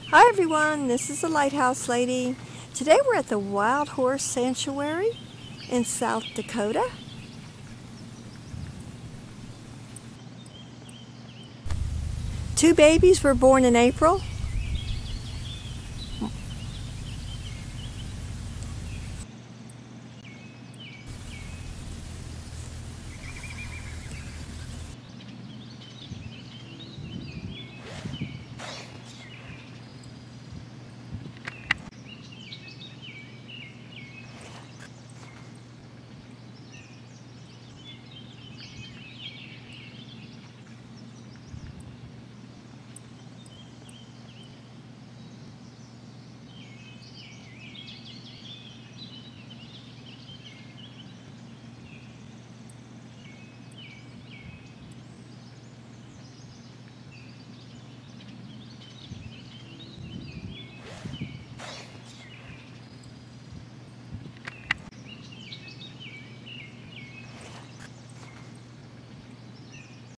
Hi everyone, this is the Lighthouse Lady. Today we're at the Wild Horse Sanctuary in South Dakota. Two babies were born in April.